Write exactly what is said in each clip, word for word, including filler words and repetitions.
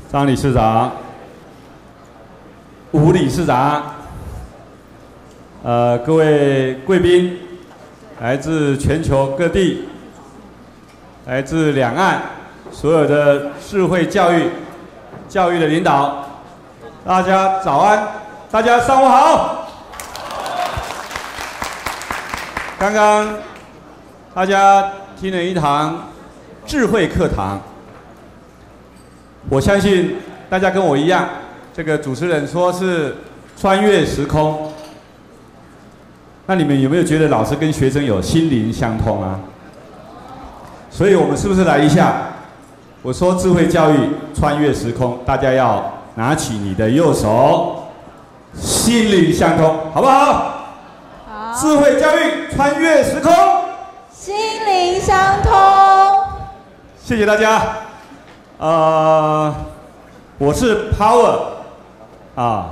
张理事长、吴理事长，呃，各位贵宾，来自全球各地，来自两岸所有的智慧教育教育的领导，大家早安，大家上午好。刚刚大家听了一堂智慧课堂。 我相信大家跟我一样，这个主持人说是穿越时空。那你们有没有觉得老师跟学生有心灵相通啊？所以我们是不是来一下？我说智慧教育穿越时空，大家要拿起你的右手，心灵相通，好不好？好。智慧教育穿越时空， 心灵相通。 谢谢大家。 呃，我是 Power， 啊，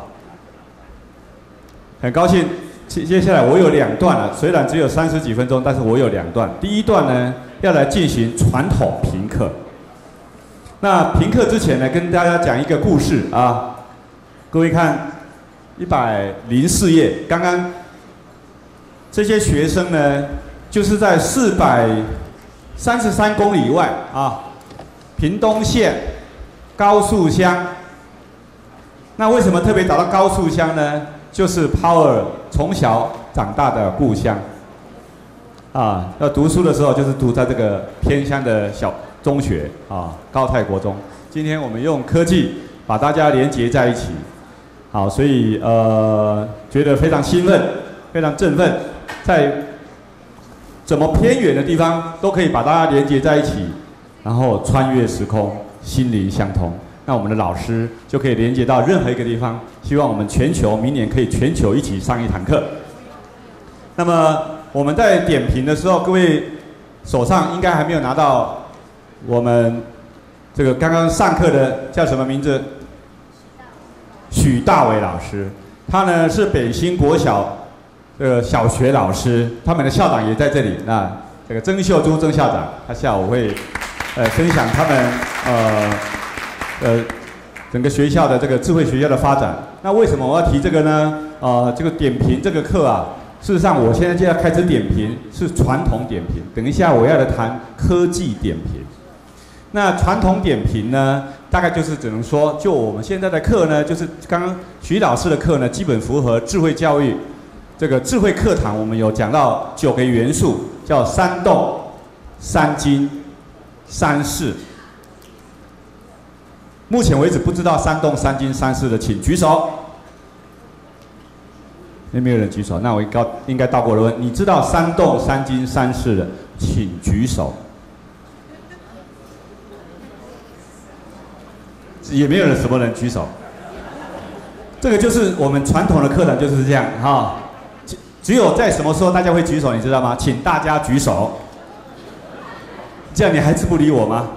很高兴。接接下来我有两段了，虽然只有三十几分钟，但是我有两段。第一段呢，要来进行传统评课。那评课之前呢，跟大家讲一个故事啊。各位看，一百零四页，刚刚这些学生呢，就是在四百三十三公里外啊。 屏东县高树乡，那为什么特别找到高树乡呢？就是 Power 从小长大的故乡。啊，要读书的时候就是读在这个偏乡的小中学啊，高泰国中。今天我们用科技把大家连结在一起，好，所以呃觉得非常兴奋，非常振奋，在怎么偏远的地方都可以把大家连结在一起。 然后穿越时空，心灵相通。那我们的老师就可以连接到任何一个地方。希望我们全球明年可以全球一起上一堂课。那么我们在点评的时候，各位手上应该还没有拿到我们这个刚刚上课的叫什么名字？许大伟老师，他呢是北新国小这个小学老师，他们的校长也在这里。那这个曾秀珠曾校长，他下午会。 呃，分享他们呃呃整个学校的这个智慧学校的发展。那为什么我要提这个呢？呃，这个点评这个课啊，事实上我现在就要开始点评，是传统点评。等一下我要来谈科技点评。那传统点评呢，大概就是只能说，就我们现在的课呢，就是刚刚徐老师的课呢，基本符合智慧教育这个智慧课堂，我们有讲到九个元素，叫三动、三精。 三世，目前为止不知道三动、三精、三世的，请举手。有没有人举手？那我应该应该倒过来问，你知道三动、三精、三世的，请举手。也没有人什么人举手。这个就是我们传统的课程就是这样哈。只有在什么时候大家会举手，你知道吗？请大家举手。 这样你还是不理我吗？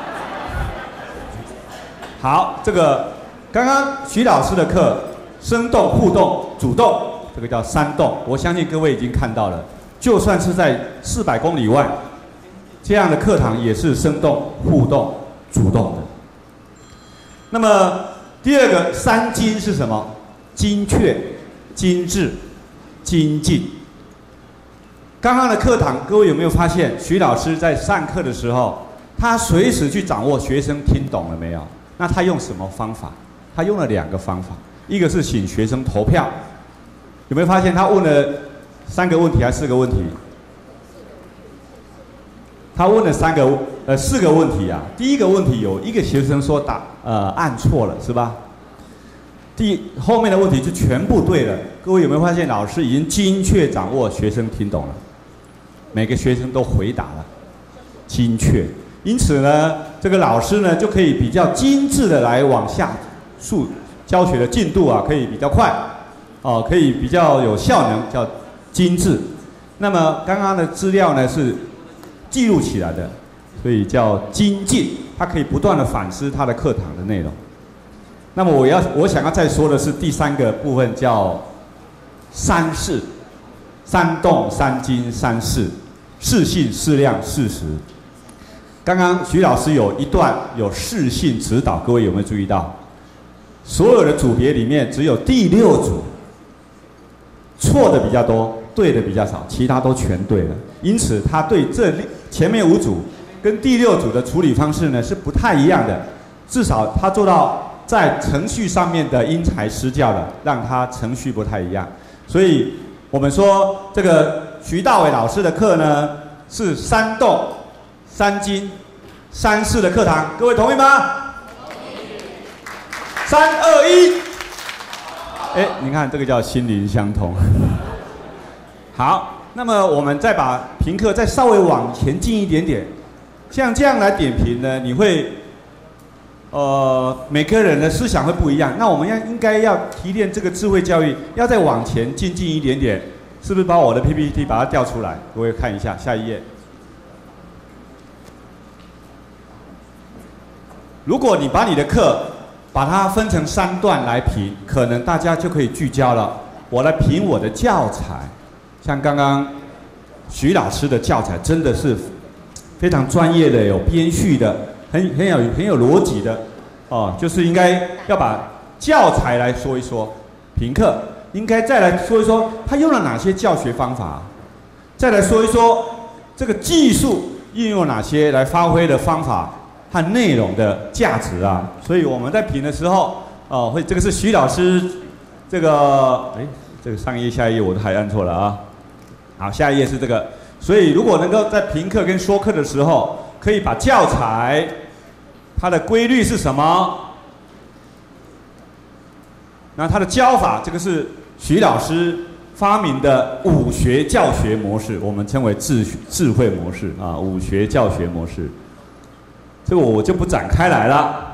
好，这个刚刚徐老师的课，生动、互动、主动，这个叫三动。我相信各位已经看到了，就算是在四百公里外，这样的课堂也是生动、互动、主动的。那么第二个三精是什么？精确、精致、精进。 刚刚的课堂，各位有没有发现，徐老师在上课的时候，他随时去掌握学生听懂了没有？那他用什么方法？他用了两个方法，一个是请学生投票，有没有发现他问了三个问题还是四个问题？他问了三个呃四个问题啊。第一个问题有一个学生说答呃按错了是吧？第后面的问题就全部对了。各位有没有发现，老师已经精确掌握学生听懂了？ 每个学生都回答了，精确，因此呢，这个老师呢就可以比较精致的来往下述教学的进度啊，可以比较快，哦，可以比较有效能，叫精致。那么刚刚的资料呢是记录起来的，所以叫精进，它可以不断的反思它的课堂的内容。那么我要我想要再说的是第三个部分，叫三世，三动、三精、三世。 适性、适量、适时， 刚刚徐老师有一段有适性指导，各位有没有注意到？所有的组别里面，只有第六组错的比较多，对的比较少，其他都全对了。因此，他对这前面五组跟第六组的处理方式呢是不太一样的，至少他做到在程序上面的因材施教的，让他程序不太一样。所以我们说这个徐大伟老师的课呢是三动、三精、三式的课堂，各位同意吗？三二一，哎，你看这个叫心灵相通。好，那么我们再把评课再稍微往前进一点点，像这样来点评呢，你会，呃，每个人的思想会不一样。那我们要应该要提炼这个智慧教育，要再往前进进一点点，是不是把我的 P P T 把它调出来？各位看一下下一页。如果你把你的课把它分成三段来评，可能大家就可以聚焦了。我来评我的教材，像刚刚徐老师的教材真的是非常专业的，有编序的，很很有很有逻辑的，哦，就是应该要把教材来说一说，评课应该再来说一说他用了哪些教学方法，再来说一说这个技术运用哪些来发挥的方法和内容的价值啊。所以我们在评的时候，哦，会这个是徐老师这个，哎，这个上一页下一页我都还按错了啊。好，下一页是这个。所以如果能够在评课跟说课的时候，可以把教材它的规律是什么，那它的教法，这个是徐老师发明的武学教学模式，我们称为智智慧模式啊，武学教学模式。这个我就不展开来了。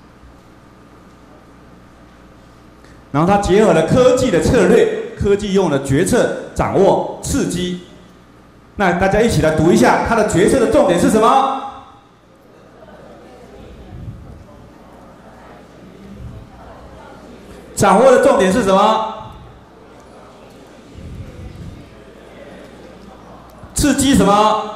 然后它结合了科技的策略，科技用的决策掌握刺激。那大家一起来读一下，它的决策的重点是什么？掌握的重点是什么？刺激什么？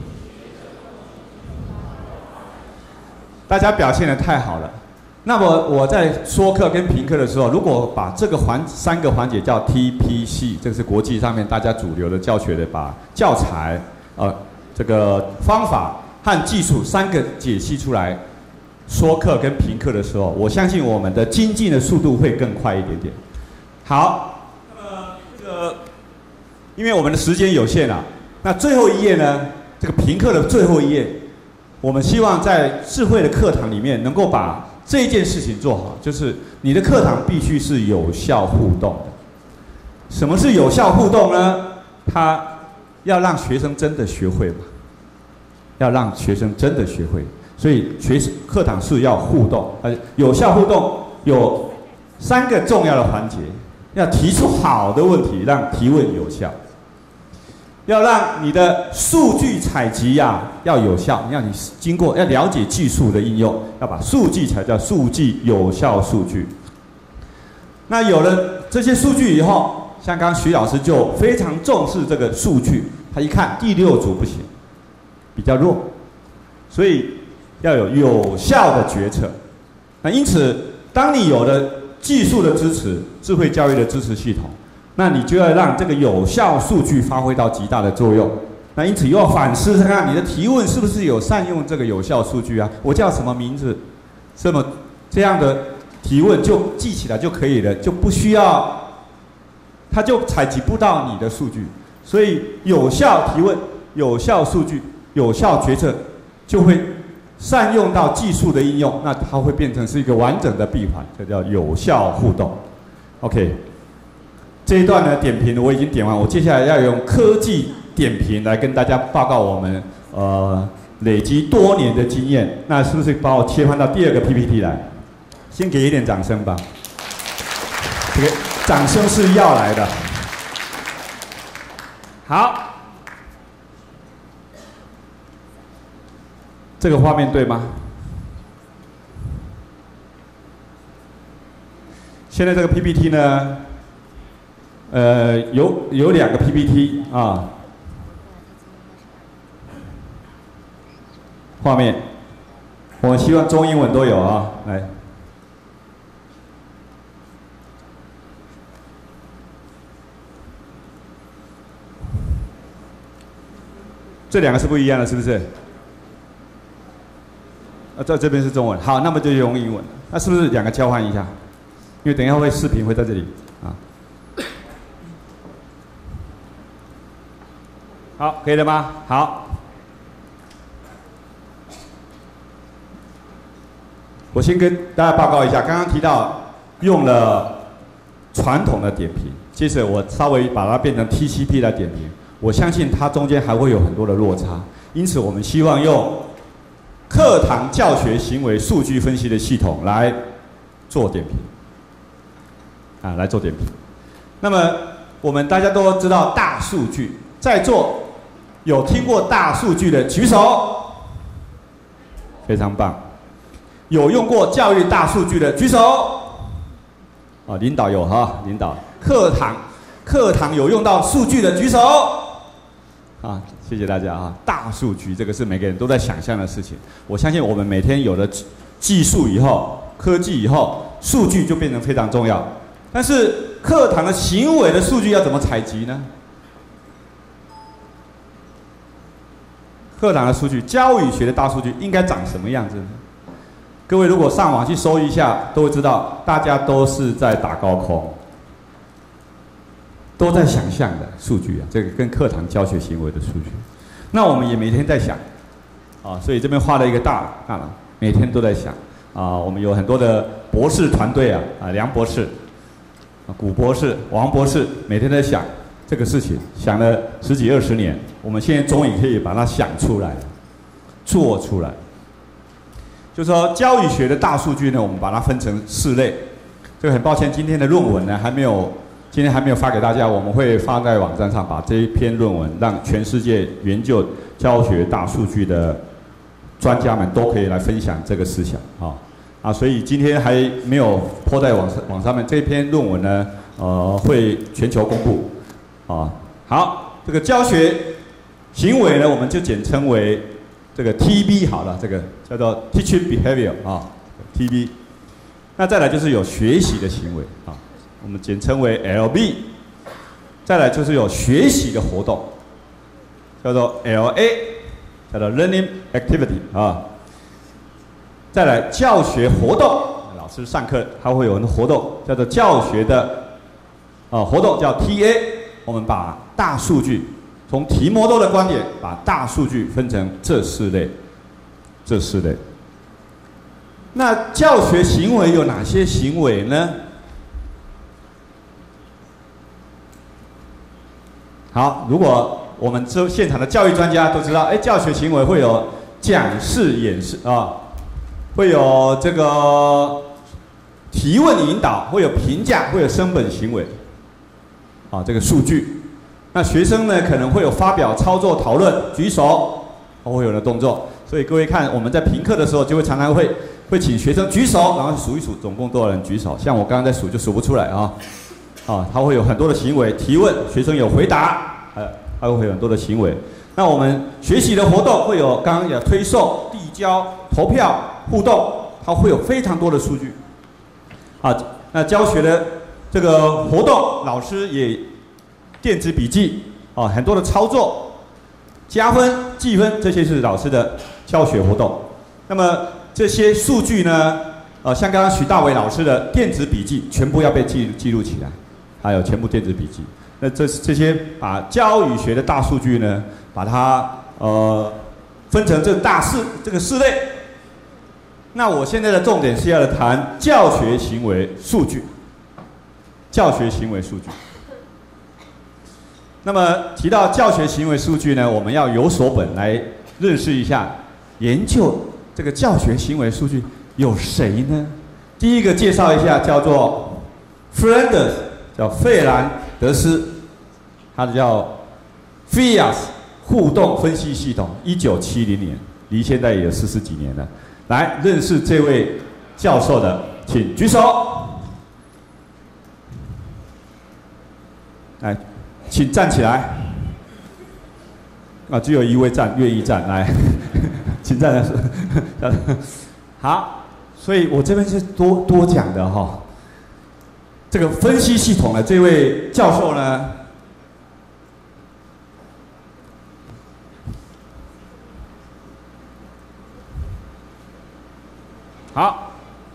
大家表现得太好了。那么我在说课跟评课的时候，如果把这个环三个环节叫 T P C， 这个是国际上面大家主流的教学的，把教材、呃这个方法和技术三个解析出来，说课跟评课的时候，我相信我们的精进的速度会更快一点点。好，那么这个因为我们的时间有限啊，那最后一页呢，这个评课的最后一页，我们希望在智慧的课堂里面能够把这件事情做好，就是你的课堂必须是有效互动的。什么是有效互动呢？它要让学生真的学会嘛，要让学生真的学会。所以学课堂是要互动，呃，有效互动有三个重要的环节：要提出好的问题，让提问有效；要让你的数据采集呀、啊、要有效，要你经过要了解技术的应用，要把数据才叫数据有效数据。那有了这些数据以后，像刚刚徐老师就非常重视这个数据，他一看第六组不行，比较弱，所以要有有效的决策。那因此，当你有了技术的支持、智慧教育的支持系统，那你就要让这个有效数据发挥到极大的作用。那因此又要反思看看你的提问是不是有善用这个有效数据啊？我叫什么名字？这么这样的提问就记起来就可以了，就不需要，他就采集不到你的数据。所以有效提问、有效数据、有效决策，就会善用到技术的应用，那它会变成是一个完整的闭环，这叫有效互动。OK。这一段呢点评我已经点完，我接下来要用科技点评来跟大家报告我们呃累积多年的经验。那是不是把我切换到第二个 P P T 来？先给一点掌声吧，这个掌声是要来的。好，这个画面对吗？现在这个 P P T 呢？呃，有有两个 P P T 啊， 画面，我们希望中英文都有啊，来。这两个是不一样的，是不是？啊，在这边是中文，好，那么就用英文。那是不是两个交换一下？因为等一下会视频会在这里啊。好，可以了吗？好。我先跟大家报告一下，刚刚提到用了传统的点评，接着我稍微把它变成 T C P 来点评。我相信它中间还会有很多的落差，因此我们希望用课堂教学行为数据分析的系统来做点评，啊，来做点评。那么我们大家都知道大数据，在座有听过大数据的举手，非常棒。有用过教育大数据的举手，啊，领导有哈，领导。课堂课堂有用到数据的举手。啊，谢谢大家啊！大数据这个是每个人都在想象的事情。我相信我们每天有了技术以后、科技以后，数据就变成非常重要。但是课堂的行为的数据要怎么采集呢？课堂的数据，教育学的大数据应该长什么样子呢？各位如果上网去搜一下，都会知道，大家都是在打高空。都在想象的数据啊，这个跟课堂教学行为的数据，那我们也每天在想，啊，所以这边画了一个大大脑，每天都在想，啊，我们有很多的博士团队啊，啊，梁博士，啊，古博士、王博士，每天在想这个事情，想了十几二十年，我们现在终于可以把它想出来，做出来。就是说，教育学的大数据呢，我们把它分成四类。这个很抱歉，今天的论文呢还没有。今天还没有发给大家，我们会发在网站上，把这一篇论文让全世界研究教学大数据的专家们都可以来分享这个思想啊啊！所以今天还没有po在网上网上面，这篇论文呢，呃，会全球公布啊。好，这个教学行为呢，我们就简称为这个 T B 好了，这个叫做 Teaching Behavior 啊 ，T B。那再来就是有学习的行为啊。我们简称为 L B， 再来就是有学习的活动，叫做 L A， 叫做 Learning Activity 啊。再来教学活动，老师上课他会有很多活动，叫做教学的啊活动叫 T A。我们把大数据从提摩多的观点，把大数据分成这四类，这四类。那教学行为有哪些行为呢？好，如果我们这现场的教育专家都知道，哎，教学行为会有讲示、演示啊，会有这个提问引导，会有评价，会有升本行为，啊，这个数据。那学生呢，可能会有发表、操作、讨论、举手，会有的动作。所以各位看，我们在评课的时候，就会常常会会请学生举手，然后数一数总共多少人举手。像我刚刚在数就数不出来啊。啊，它会有很多的行为，提问，学生有回答，呃，还会有很多的行为。那我们学习的活动会有刚刚有推送、递交、投票、互动，它会有非常多的数据。啊，那教学的这个活动，老师也电子笔记，啊，很多的操作，加分、计分，这些是老师的教学活动。那么这些数据呢，呃，像刚刚许大伟老师的电子笔记，全部要被记记录起来。还有全部电子笔记，那这这些把教育学的大数据呢，把它呃分成这大四这个四类。那我现在的重点是要谈教学行为数据，教学行为数据。那么提到教学行为数据呢，我们要有所本来认识一下，研究这个教学行为数据有谁呢？第一个介绍一下，叫做 Flanders。叫费兰德斯，它叫 F I A S 互动分析系统，一九七零年，离现在也有四十几年了。来认识这位教授的，请举手。来，请站起来。啊，只有一位站，愿意站，来，请存在的是，好，所以我这边是多多讲的哈、哦。这个分析系统的这位教授呢，好，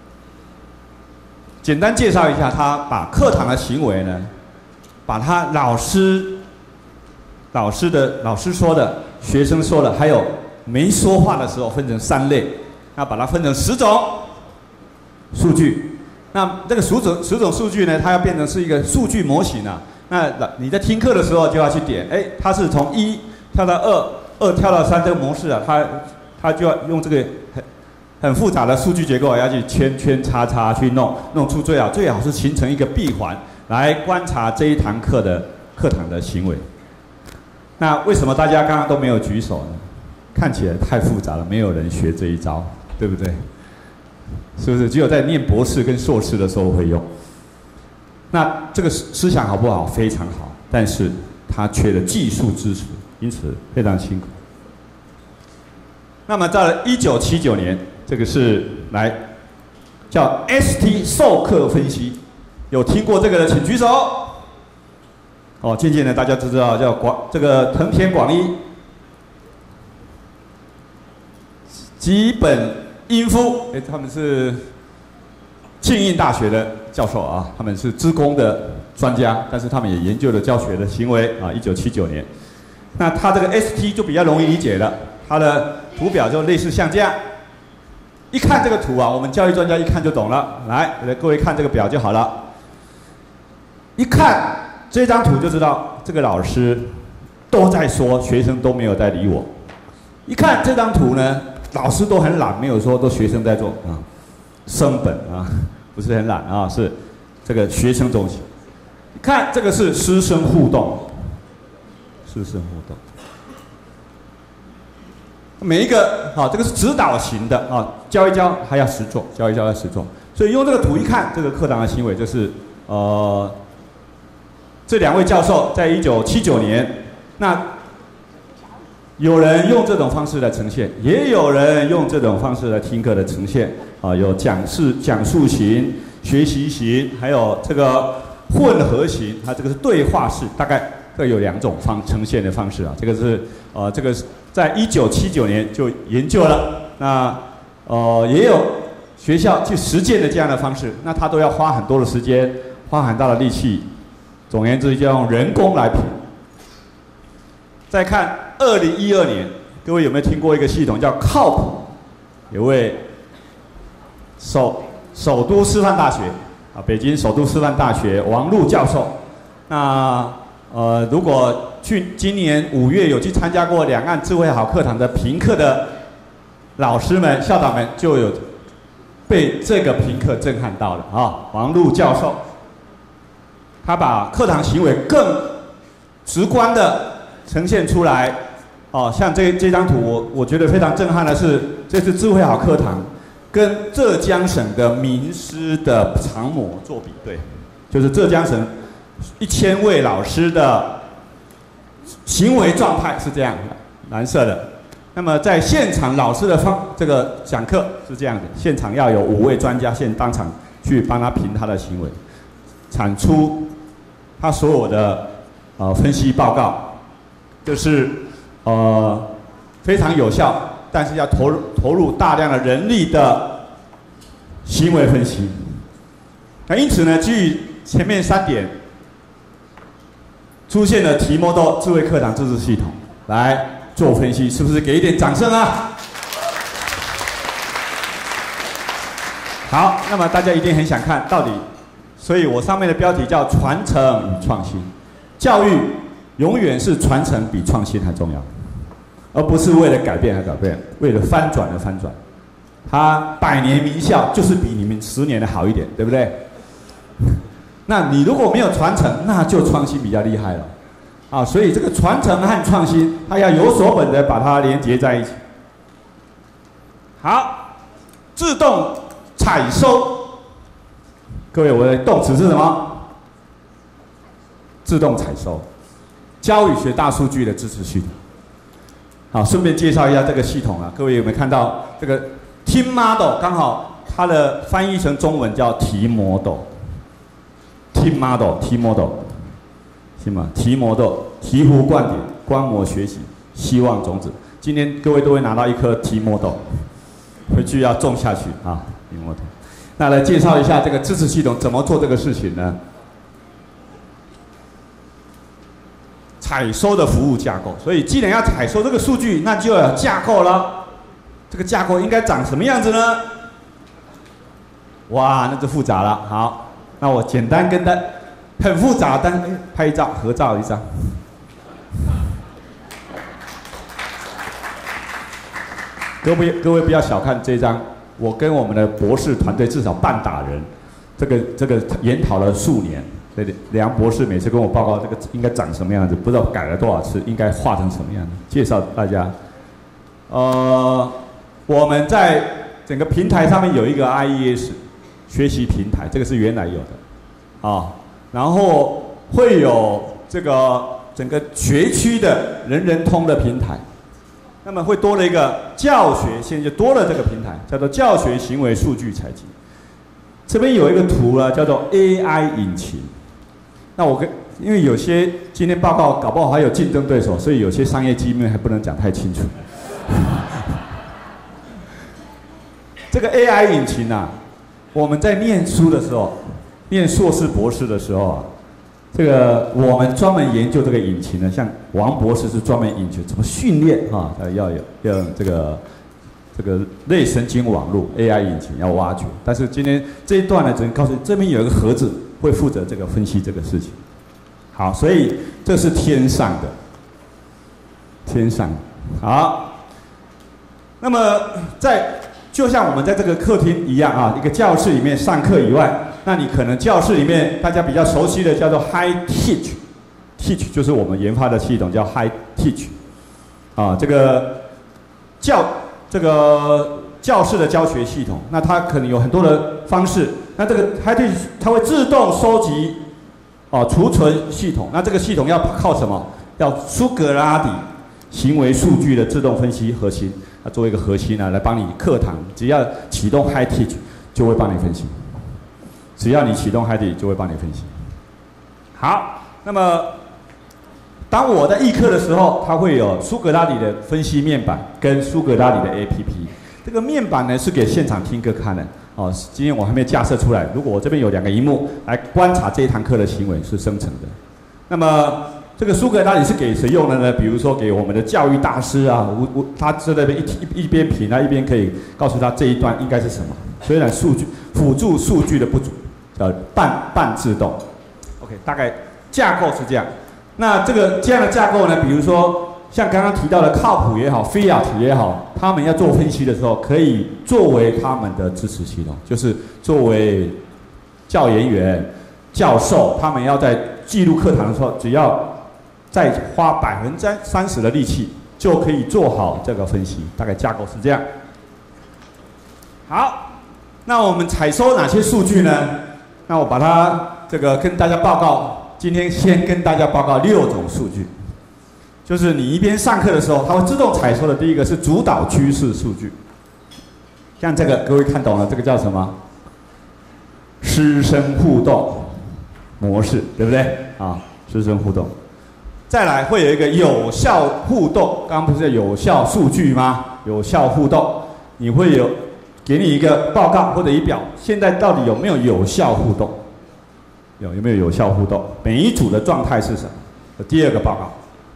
简单介绍一下，他把课堂的行为呢，把他老师、老师的老师说的、学生说的，还有没说话的时候分成三类，那把它分成十种数据。那这个十种十种数据呢，它要变成是一个数据模型啊。那你在听课的时候就要去点，哎，它是从一跳到二，二跳到三这个模式啊，它它就要用这个很很复杂的数据结构，要去圈圈叉叉去弄，弄出最好最好是形成一个闭环来观察这一堂课的课堂的行为。那为什么大家刚刚都没有举手呢？看起来太复杂了，没有人学这一招，对不对？是不是只有在念博士跟硕士的时候会用？那这个思想好不好？非常好，但是它缺了技术支持，因此非常辛苦。那么在一九七九年，这个是来叫 S T 授课分析，有听过这个的请举手。哦，渐渐的大家都知道叫广这个藤田广一、吉本英夫，哎，他们是庆应大学的教授啊，他们是资工的专家，但是他们也研究了教学的行为啊。一九七九年，那他这个 S T 就比较容易理解了，它的图表就类似像这样。一看这个图啊，我们教育专家一看就懂了。来，各位看这个表就好了。一看这张图就知道，这个老师都在说，学生都没有在理我。一看这张图呢，老师都很懒，没有说，都学生在做啊，升本啊，不是很懒啊，是这个学生中心。看这个是师生互动，师生互动，每一个好、啊，这个是指导型的啊，教一教还要实做，教一教要实做，所以用这个图一看，这个课堂的行为就是呃，这两位教授在一九七九年，那。有人用这种方式来呈现，也有人用这种方式来听课的呈现啊，有讲示、讲述型、学习型，还有这个混合型，它这个是对话式，大概各有两种方呈现的方式啊。这个是呃，这个在一九七九年就研究了，那呃也有学校去实践的这样的方式，那他都要花很多的时间，花很大的力气，总而言之就要用人工来评。再看二零一二年，各位有没有听过一个系统叫靠谱？有位首首都师范大学啊，北京首都师范大学王璐教授。那呃，如果去今年五月有去参加过两岸智慧好课堂的评课的老师们、校长们，就有被这个评课震撼到了啊。王璐教授，他把课堂行为更直观的呈现出来，哦，像这这张图，我我觉得非常震撼的是，这是智慧好课堂跟浙江省的名师的常模做比对，就是浙江省一千位老师的行为状态是这样的，蓝色的。那么在现场老师的方这个讲课是这样的，现场要有五位专家现当场去帮他评他的行为，产出他所有的呃分析报告。就是呃非常有效，但是要投入投入大量的人力的行为分析。那因此呢，基于前面三点，出现了提摩多智慧课堂自制系统来做分析，是不是给一点掌声啊？好，那么大家一定很想看到底，所以我上面的标题叫传承与创新，教育。永远是传承比创新还重要，而不是为了改变而改变，为了翻转而翻转。它百年名校就是比你们十年的好一点，对不对？那你如果没有传承，那就创新比较厉害了，啊，所以这个传承和创新，它要有所本的把它连接在一起。好，自动采收，各位，我的动词是什么？自动采收。教育学大数据的支持系统。 好，顺便介绍一下这个系统啊，各位有没有看到这个 Team Model？ 刚好它的翻译成中文叫提摩斗 ，Team Model，Team Model， 行吗？提摩斗，醍醐灌顶，观摩学习，希望种子。今天各位都会拿到一颗提摩斗，回去要种下去啊，提摩斗。那来介绍一下这个支持系统怎么做这个事情呢？采收的服务架构，所以既然要采收这个数据，那就要有架构了。这个架构应该长什么样子呢？哇，那就复杂了。好，那我简单跟大，很复杂，但拍一照，合照一张。各位各位不要小看这张，我跟我们的博士团队至少半打人，这个这个研讨了数年。对，梁博士每次跟我报告这个应该长什么样子，不知道改了多少次，应该画成什么样子，介绍大家。呃，我们在整个平台上面有一个 I E S 学习平台，这个是原来有的，啊，然后会有这个整个学区的人人通的平台，那么会多了一个教学，现在就多了这个平台，叫做教学行为数据采集。这边有一个图呢，叫做 A I 引擎。那我跟因为有些今天报告搞不好还有竞争对手，所以有些商业机密还不能讲太清楚。这个 A I 引擎啊，我们在念书的时候，念硕士博士的时候啊，这个我们专门研究这个引擎呢，像王博士是专门研究怎么训练啊，要有要有这个这个类神经网络 A I 引擎要挖掘。但是今天这一段呢，只能告诉你这边有一个盒子。会负责这个分析这个事情，好，所以这是天上的，天上好。那么在就像我们在这个客厅一样啊，一个教室里面上课以外，那你可能教室里面大家比较熟悉的叫做 Hi Teach，Teach 就是我们研发的系统叫 Hi Teach， 啊，这个教这个教室的教学系统，那它可能有很多的方式。那这个 Hi Teach 它会自动收集哦储存系统，那这个系统要靠什么？要苏格拉底行为数据的自动分析核心，它作为一个核心呢，来帮你课堂，只要启动 Hi Teach 就会帮你分析，只要你启动 Hi Teach 就会帮你分析。好，那么当我在议课的时候，它会有苏格拉底的分析面板跟苏格拉底的 A P P。这个面板呢是给现场听课看的。哦，今天我还没架设出来。如果我这边有两个荧幕来观察这一堂课的行为是生成的，那么这个苏格拉底是给谁用的呢？比如说给我们的教育大师啊，我我他在那边一一边评啊，一边可以告诉他这一段应该是什么。虽然数据辅助数据的不足，呃，半半自动。OK， 大概架构是这样。那这个这样的架构呢，比如说。像刚刚提到的靠谱也好 ，Fiat 也好，他们要做分析的时候，可以作为他们的支持系统，就是作为教研员、教授，他们要在记录课堂的时候，只要再花百分之三十的力气，就可以做好这个分析。大概架构是这样。好，那我们采收哪些数据呢？那我把它这个跟大家报告。今天先跟大家报告六种数据。就是你一边上课的时候，它会自动采收的。第一个是主导趋势数据，像这个各位看懂了，这个叫什么？师生互动模式，对不对？啊，师生互动。再来会有一个有效互动，刚刚不是有效数据吗？有效互动，你会有给你一个报告或者仪表，现在到底有没有有效互动？有有没有有效互动？每一组的状态是什么？第二个报告。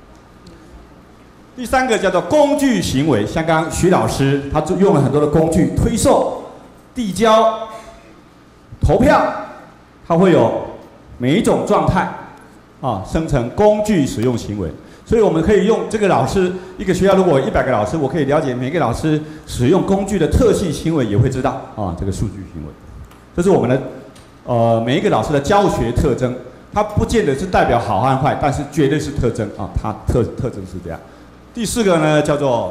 第三个叫做工具行为，像刚刚徐老师他就用了很多的工具，推售、递交、投票，它会有每一种状态啊生成工具使用行为。所以我们可以用这个老师，一个学校如果有一百个老师，我可以了解每个老师使用工具的特性行为，也会知道啊这个数据行为。这是我们的呃每一个老师的教学特征，它不见得是代表好和坏，但是绝对是特征啊，它特特征是这样。第四个呢，叫做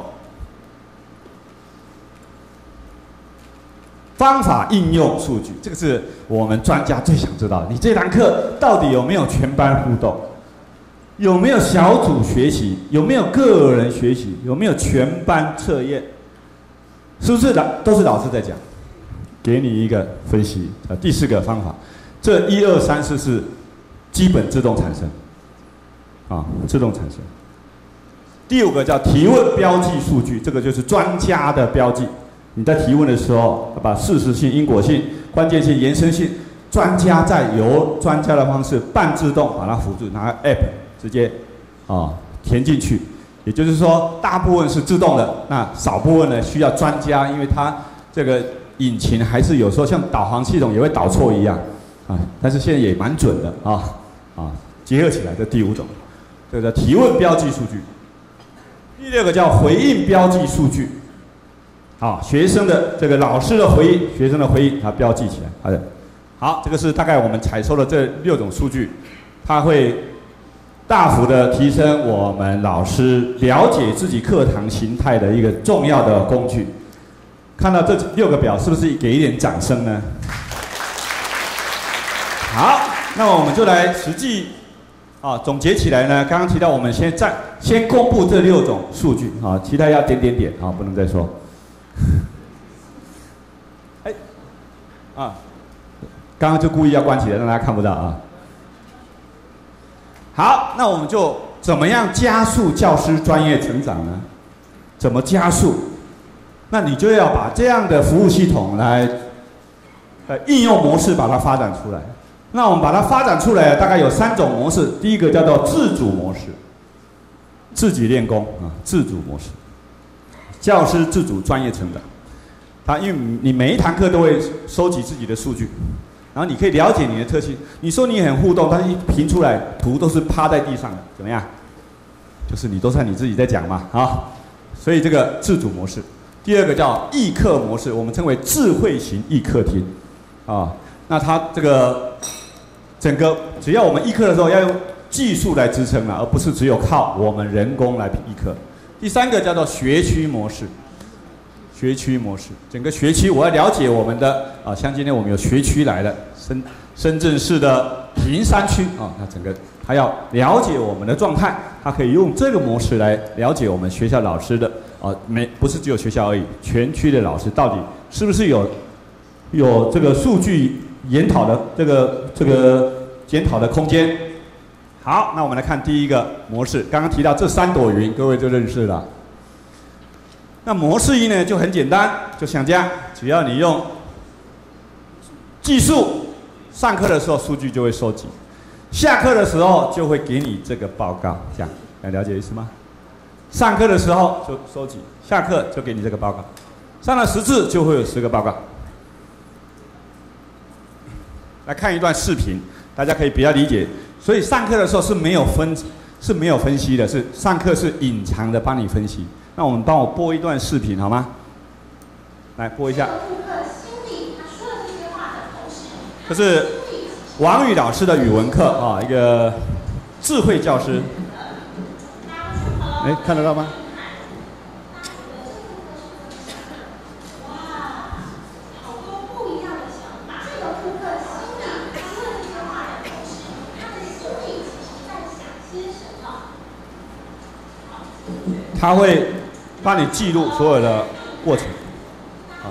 方法应用数据，这个是我们专家最想知道的。你这堂课到底有没有全班互动？ 有没有小组学习？有没有个人学习？有没有全班测验？是不是老都是老师在讲？给你一个分析啊。第四个方法，这一二三四是基本自动产生，啊，自动产生。第五个叫提问标记数据，这个就是专家的标记。你在提问的时候，把事实性、因果性、关键性、延伸性，专家再由专家的方式半自动把它辅助，拿 app 直接啊填进去。也就是说，大部分是自动的，那少部分呢需要专家，因为它这个引擎还是有时候像导航系统也会导错一样啊，但是现在也蛮准的啊啊，结合起来这第五种，这个叫提问标记数据。第六个叫回应标记数据，好，学生的这个老师的回应，学生的回应，它标记起来。好的，好，这个是大概我们采收的这六种数据，它会大幅的提升我们老师了解自己课堂形态的一个重要的工具。看到这六个表，是不是给一点掌声呢？好，那我们就来实际。啊，总结起来呢，刚刚提到我们先在先公布这六种数据啊，其他要点点点啊，不能再说。哎，啊，刚刚就故意要关起来，让大家看不到啊。好，那我们就怎么样加速教师专业成长呢？怎么加速？那你就要把这样的服务系统来，呃，应用模式把它发展出来。那我们把它发展出来，大概有三种模式。第一个叫做自主模式，自己练功啊，自主模式，教师自主专业成长。它因为你每一堂课都会收集自己的数据，然后你可以了解你的特性。你说你很互动，但是一评出来图都是趴在地上的，怎么样？就是你都是你自己在讲嘛啊。所以这个自主模式。第二个叫议课模式，我们称为智慧型议课厅啊。那它这个整个只要我们议课的时候要用技术来支撑了，而不是只有靠我们人工来议课。第三个叫做学区模式，学区模式，整个学区我要了解我们的啊，像今天我们有学区来了，深深圳市的坪山区啊，那整个他要了解我们的状态，他可以用这个模式来了解我们学校老师的啊，没不是只有学校而已，全区的老师到底是不是有有这个数据研讨的这个这个检讨的空间。好，那我们来看第一个模式，刚刚提到这三朵云，各位就认识了。那模式一呢就很简单，就像这样，只要你用技术，上课的时候数据就会收集，下课的时候就会给你这个报告，这样，来了解意思吗？上课的时候就收集，下课就给你这个报告，上了十次就会有十个报告。来看一段视频，大家可以比较理解。所以上课的时候是没有分是没有分析的，是上课是隐藏的帮你分析。那我们帮我播一段视频好吗？来播一下。这是王宇老师的语文课啊，一个智慧教师。哎，看得到吗？他会帮你记录所有的过程，啊。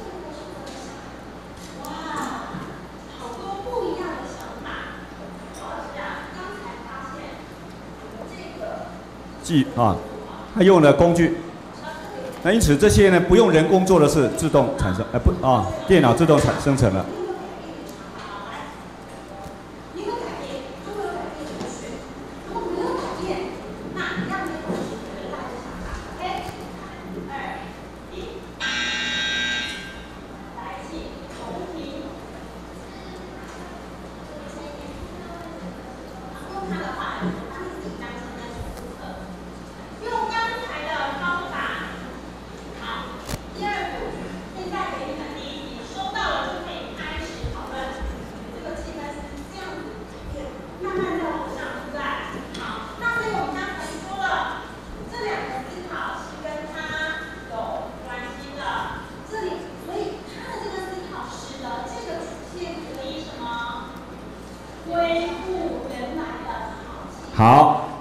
记啊，他用的工具，那因此这些呢不用人工做的事，自动产生，呃不啊，电脑自动产生成了。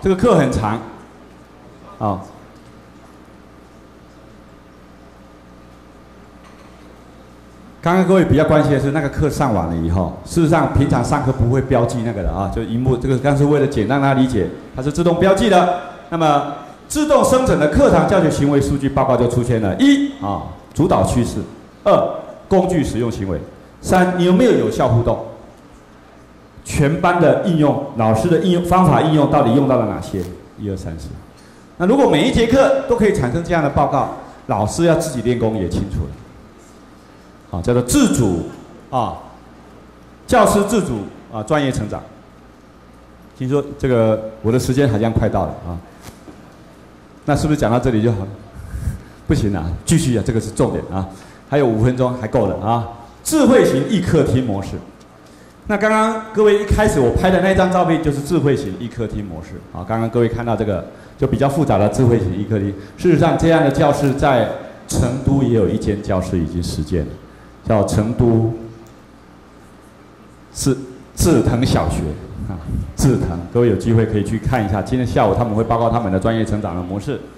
这个课很长，啊。刚刚各位比较关心的是，那个课上完了以后，事实上平常上课不会标记那个的啊，就荧幕这个，刚是为了简单让他理解，它是自动标记的。那么自动生成的课堂教学行为数据报告就出现了：一啊，主导趋势；二，工具使用行为；三，你有没有有效互动？全班的应用，老师的应用方法应用到底用到了哪些？一二三四。那如果每一节课都可以产生这样的报告，老师要自己练功也清楚了。啊，叫做自主啊，教师自主啊，专业成长。听说这个我的时间好像快到了啊，那是不是讲到这里就好了？不行啊，继续啊，这个是重点啊，还有五分钟还够了啊。智慧型易客厅模式。那刚刚各位一开始我拍的那张照片就是智慧型易客厅模式啊。刚刚各位看到这个就比较复杂的智慧型易客厅，事实上这样的教室在成都也有一间教室已经实践了。叫成都志志腾小学啊，志腾，各位有机会可以去看一下。今天下午他们会报告他们的专业成长的模式。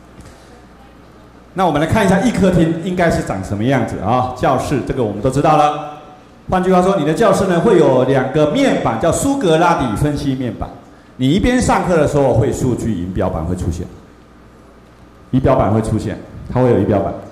那我们来看一下易客厅应该是长什么样子啊？教室这个我们都知道了。换句话说，你的教室呢会有两个面板，叫苏格拉底分析面板。你一边上课的时候，会数据仪表板会出现，仪表板会出现，它会有仪表板。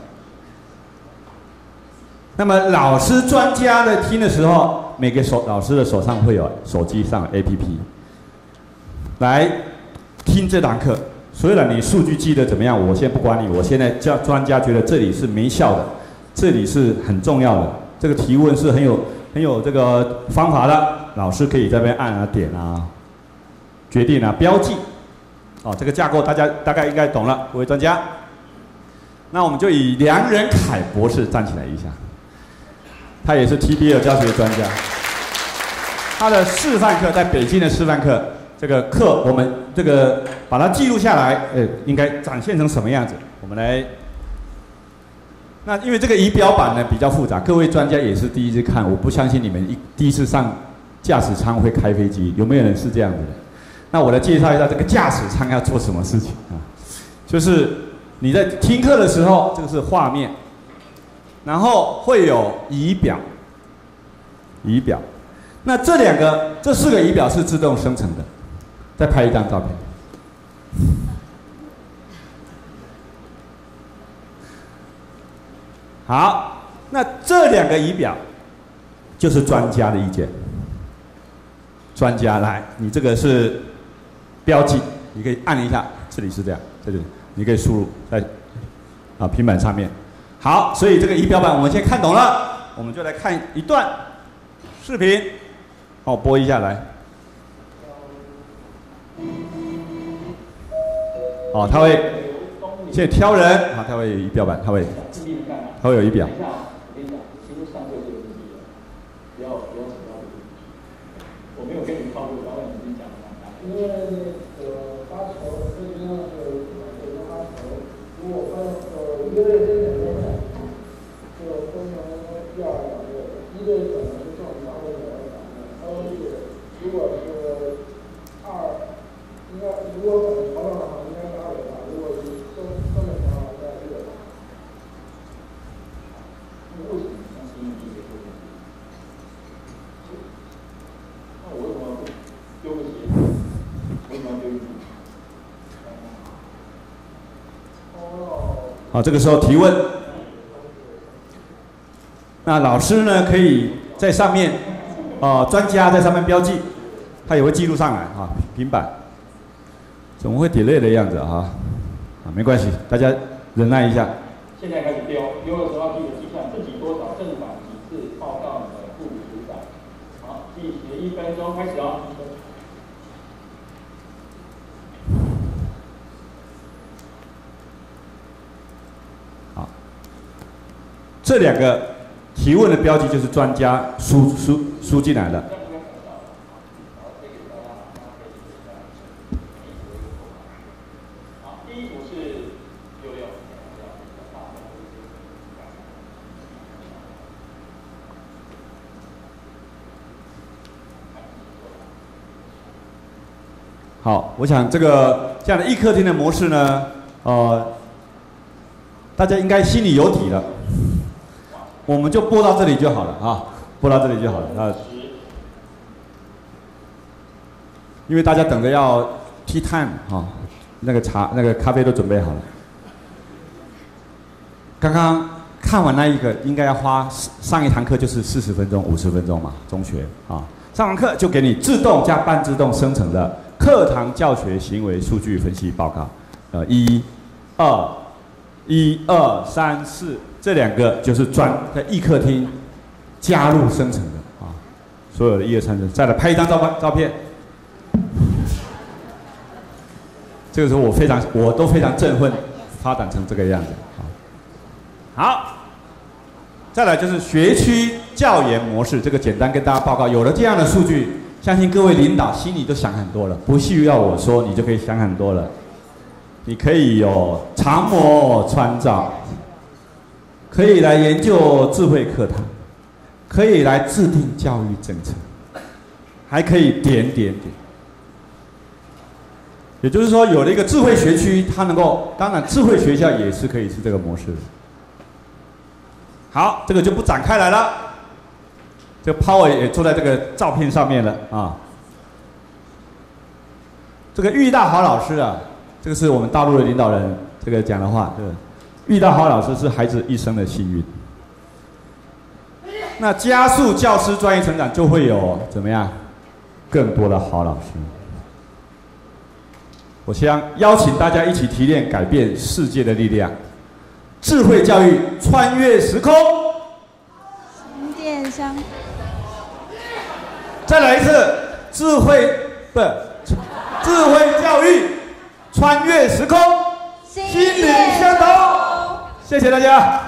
那么老师专家的听的时候，每个手老师的手上会有手机上的 A P P， 来听这堂课。所以呢，你数据记得怎么样？我先不管你，我现在教专家觉得这里是没效的，这里是很重要的。这个提问是很有很有这个方法的，老师可以在这边按啊点啊，决定啊标记。哦，这个架构大家大概应该懂了，各位专家。那我们就以梁仁凯博士站起来一下。他也是 T B L 教学专家，他的示范课在北京的示范课，这个课我们这个把它记录下来，呃，应该展现成什么样子？我们来，那因为这个仪表板呢比较复杂，各位专家也是第一次看，我不相信你们一第一次上驾驶舱会开飞机，有没有人是这样子的？那我来介绍一下这个驾驶舱要做什么事情啊？就是你在听课的时候，这个是画面。然后会有仪表，仪表，那这两个、这四个仪表是自动生成的。再拍一张照片。好，那这两个仪表就是专家的意见。专家来，你这个是标记，你可以按一下，这里是这样，这里你可以输入在啊平板上面。好，所以这个仪表板我们先看懂了，我们就来看一段视频，帮我播一下来。哦，它会现在挑人，啊，它会有仪表板，它会，它会有仪表。 我没有跟你套路，然后你已经讲了。因为那个发球，最重要的是有个发球，如果分呃一个队分两边的，就分成一二两队，一队可能是正常的两个两个，三队如果是二，应该如果可能调整的话，应该是二垒吧，如果是正正面的话，应该是一垒。为什么相信这些规定？那我为什么丢个鞋？为什么丢一哦。 好，这个时候提问。那老师呢，可以在上面，哦、呃，专家在上面标记，他也会记录上来啊，平板。怎么会 delay 的样子啊？啊，没关系，大家忍耐一下。 现在开始丢，丢的时候记得记下自己多少正反几次报告你的副组长。好，计时一分钟，开始哦。 好，这两个提问的标记就是专家输输输进来的。 好，我想这个这样的易客厅的模式呢，呃，大家应该心里有底了。我们就播到这里就好了啊，播到这里就好了。那因为大家等着要 tea time 啊，那个茶、那个咖啡都准备好了。刚刚看完那一个，应该要花上一堂课就是四十分钟、五十分钟嘛，中学啊。上完课就给你自动加半自动生成的课堂教学行为数据分析报告，呃，一、二、一二三四这两个就是专在易客厅加入生成的啊，所有的一二三四，再来拍一张照片照片。这个时候我非常，我都非常振奋，发展成这个样子啊。好，再来就是学区教研模式，这个简单跟大家报告。有了这样的数据，相信各位领导心里都想很多了，不需要我说，你就可以想很多了。你可以有常模穿照，可以来研究智慧课堂，可以来制定教育政策，还可以点点点。也就是说，有了一个智慧学区，它能够，当然智慧学校也是可以是这个模式的。好，这个就不展开来了。这个 power 也做在这个照片上面了啊。这个遇到好老师啊，这个是我们大陆的领导人这个讲的话，这个遇到好老师是孩子一生的幸运。那加速教师专业成长，就会有怎么样更多的好老师。我想邀请大家一起提炼改变世界的力量，智慧教育穿越时空。 新店乡。 再来一次，智慧不，智慧教育穿越时空，心灵相通。谢谢大家。